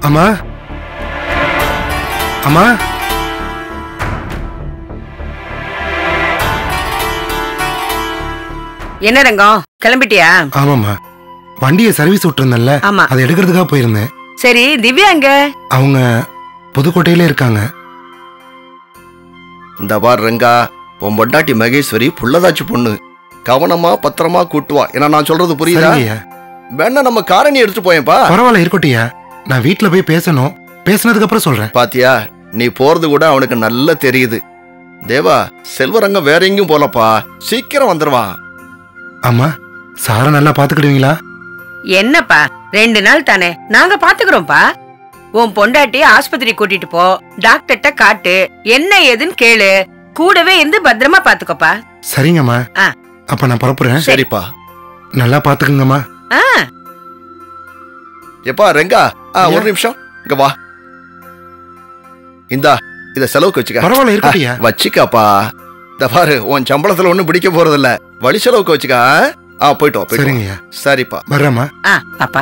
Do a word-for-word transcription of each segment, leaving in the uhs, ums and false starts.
அம்மா அம்மா என்ன ரங்கம் கிளம்பிட்டியா? ஆமாம்மா, வண்டியை சர்வீஸ் விட்டுருந்தேன்ல, அதை எடுக்கிறதுக்காக போயிருந்தேன். சரி, திவ்யா எங்க? அவங்க புதுக்கோட்டையில இருக்காங்க. இந்த பார் ரங்கா, உன் பொண்டாட்டி மகேஸ்வரி புள்ளதாச்சு பொண்ணு, கவனமா பத்திரமா கூட்டுவா. ஏன்னா நான் சொல்றது புரியுதா? வேணா நம்ம காரணி எடுத்துட்டு போயேன்பா. பரவாயில்ல இருக்கட்டியா, நான் வீட்டுல போய் பேசணும், பேசினதுக்கு அப்புறம் சொல்றேன். பாத்தியா, நீ போறது கூட அவனுக்கு நல்லா தெரியுது. தேவா, செல்வரங்கம் வேற எங்கேயும் போலப்பா, சீக்கிரம் வந்துருவான். அம்மா, சார நல்லா பாத்துக்கிடுவீங்களா? என்னப்பா, ரெண்டு நாள் தானே, நாங்க பாத்துக்கிறோம்ப்பா. உன் பொண்டாட்டி ஆஸ்பத்திரி கூட்டிட்டு போ, டாக்டர்ட்ட காட்டு, என்ன ஏதுன்னு கேளு, கூடவே இருந்து பத்திரமா பாத்துக்கோப்பா. சரிங்கம்மா, அப்ப நான் புறப்புறேன். சரிப்பா, நல்லா பாத்துக்குங்கம்மா. எப்பா ரெங்கா, ஒரு நிமிஷம் இங்க வா. இந்தா, இத செலவுக்கு வச்சுக்க. பரவாயில்ல இருக்கட்டியா, வச்சுக்காப்பா. இந்த பாரு, உன் சம்பளத்துல ஒண்ணும் பிடிக்க போறது இல்ல, வழி செலவுக்கு வச்சுக்க. ஆ, போயிட்டு வா. சரிங்கய்யா. சரிப்பா, வர்றேம்மா. ஆ, பாப்பா.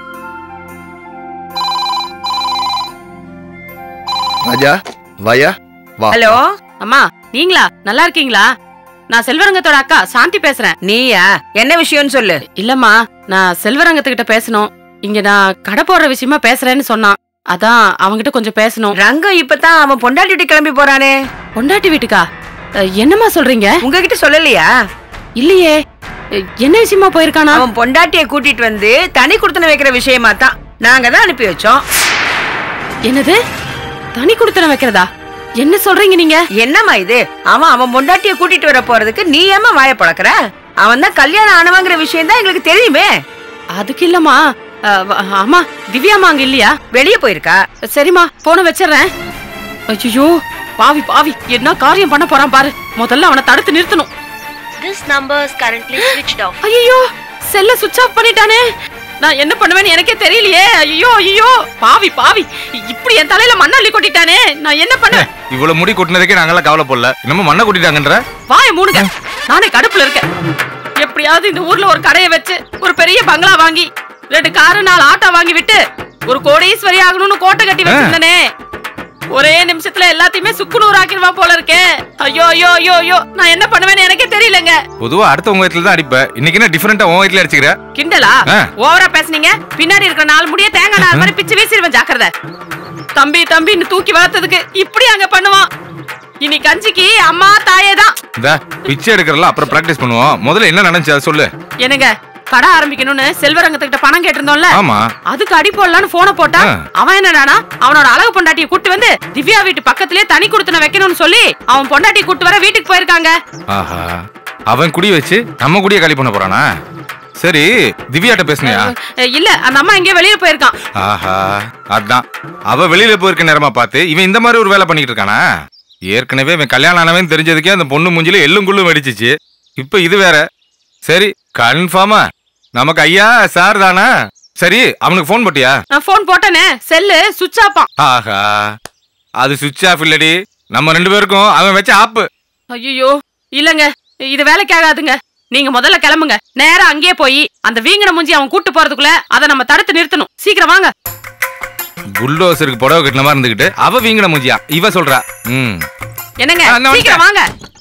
ராஜா, வாயா வா. ஹலோ அம்மா, நீங்களா? நல்லா இருக்கீங்களா? நான் செல்வரங்கத்தோட அக்கா சாந்தி பேசுறேன். நீயா? என்ன விஷயம்னு சொல்லு. இல்லம்மா, நான் செல்வரங்கத்துக்கிட்ட பேசணும். இங்க நான் கடை போடுற விஷயமா பேசுறேன்னு சொன்னான், அதான் அவங்கிட்ட கொஞ்சம் பேசணும். ரங்கம் இப்பதான் அவன் பொண்டாட்டி வீட்டுக்கு கிளம்பி போறானே. பொண்டாட்டி வீட்டுக்கா? என்னம்மா சொல்றீங்க? உங்ககிட்ட சொல்லலையா? இல்லையே, என்ன விஷயமா போயிருக்கானா? அவன் பொண்டாட்டியை கூட்டிட்டு வந்து தனி குடுத்தன வைக்கிற விஷயமா தான் நாங்க தான் அனுப்பி வச்சோம். என்னது, தனி குடுத்தன வைக்கிறதா? என்ன சொல்றீங்க நீங்க? என்னம்மா இது? அவன் அவன் பொண்டாட்டியை கூட்டிட்டு வர போறதுக்கு நீ ஏமா வாய பழக்கிற? அவன் தான் கல்யாணம் ஆனவங்கிற விஷயம் தான் எங்களுக்கு தெரியுமே. அதுக்கு இல்லம்மா, அம்மா திவ்யாமா அங்க இல்லையா? வெளியே போயிருக்கா. சரிம்மா, போன வச்சிடறேன். ஐயோ, பாவி பாவி, என்ன காரியம் பண்ண போறான் பாரு. முதல்ல அவனை தடுத்து நிறுத்தணும். This number is currently switched off. ஐயோ, செல்ல சுவிட்ச் ஆஃப் பண்ணிட்டானே. நான் என்ன பண்ணுவேன்னு எனக்கே தெரியலையே. ஐயோ ஐயோ, பாவி பாவி, இப்படி என் தலையில மண்ணள்ளி கொட்டிட்டானே. நான் என்ன பண்ண? இவ்வளவு முடி கொட்டினதுக்கே நாங்கெல்லாம் கவலை போடல, இன்னமும் மண்ணை கொட்டிட்டாங்கன்ற. வாய மூடுங்க, நானே கடுப்புல இருக்கேன். எப்படியாவது இந்த ஊர்ல ஒரு கடையை வச்சு ஒரு பெரிய பங்களா வாங்கி ரெண்டு காரு நாலு ஆட்டோ வாங்கி விட்டு ஒரு கோடீஸ்வரி ஆகணும்னு கோட்டை கட்டி வச்சிருந்தனே. ஒரே நிமிஷத்துல எல்லாத்தையுமே சுக்குநூறு ஆக்கிடுவா போல இருக்கே. ஐயோ ஐயோ ஐயோ ஐயோ, நான் என்ன பண்ணுவேன்னு எனக்கே தெரியலங்க. பொதுவா அடுத்த உங்க வீட்டுல தான் அடிப்ப, இன்னைக்கு என்ன டிஃபரெண்டா உங்க வீட்டுல அடிச்சுக்கிற? கிண்டலா? ஓவரா பேசுனீங்க. பின்னாடி இருக்கிற நாலு முடிய தேங்காய் நாலு மாதிரி பிச்சு வீசிடுவேன், ஜாக்கிரதை. தம்பி தம்பின்னு தூக்கி வளர்த்ததுக்கு இப்படி அங்க பண்ணுவான். இனி கஞ்சிக்கு அம்மா தாயே தான். இந்த பிச்சை எடுக்கிறல அப்புறம் பிராக்டிஸ் பண்ணுவோம், முதல்ல என்ன நடந்துச்சு அதை சொல்லு. என்னங்க, கடை ஆரம்பிக்கணும்னு செல்வரங்கத்துக்கிட்ட பணம் கேட்டிருந்தோம்ல, ஆமா, அதுக்கு அடி போடலான்னு போன போட்டா அவன் என்னடானா அவனோட அழகு பொண்டாட்டியை கூட்டு வந்து திவ்யா வீட்டு பக்கத்திலே தனி குடுத்தன வைக்கணும்னு சொல்லி அவன் பொண்டாட்டியை கூட்டு வர வீட்டுக்கு போயிருக்காங்க. ஆஹா, அவன் குடி வச்சு நம்ம குடிய காலி பண்ண போறானா? சரி, திவ்யாட்ட பேசுனியா? இல்ல, அந்த அம்மா எங்கேயோ வெளியில போயிருக்கான். ஆஹா, அதான் அவ வெளியில போயிருக்க நேரமா பார்த்து இவன் இந்த மாதிரி ஒரு வேலை பண்ணிட்டு இருக்கானா? ஏற்கனவே இவன் கல்யாணம் ஆனவன் தெரிஞ்சதுக்கே அந்த பொண்ணு மூஞ்சில எள்ளும் குள்ளும் வெடிச்சிச்சு, இப்ப இது வேற. சரி, கன்ஃபார்மா நமக்கு ஐயா சார் தானா? சரி, அவனுக்கு போன் போட்டியா? நான் போன் போட்டனே, செல்லு சுவிட்ச் ஆஃப். ஆஹா, அது சுவிட்ச் ஆஃப் இல்லடி, நம்ம ரெண்டு பேருக்கும் அவன் வச்ச ஆப்பு. ஐயோ இல்லங்க, இது வேலைக்கு ஆகாதுங்க. நீங்க முதல்ல கிளம்புங்க, நேரா அங்கேயே போய் அந்த வீங்கன மூஞ்சி அவன் கூட்டு போறதுக்குள்ள அதை நம்ம தடுத்து நிறுத்தணும். சீக்கிரம் வாங்க. புல்டோசருக்கு புடவை கட்டின மாதிரி இருந்துகிட்டு அவ வீங்கன மூஞ்சியா இவ சொல்றா. ம், என்னங்க, சீக்கிரம் வாங்க.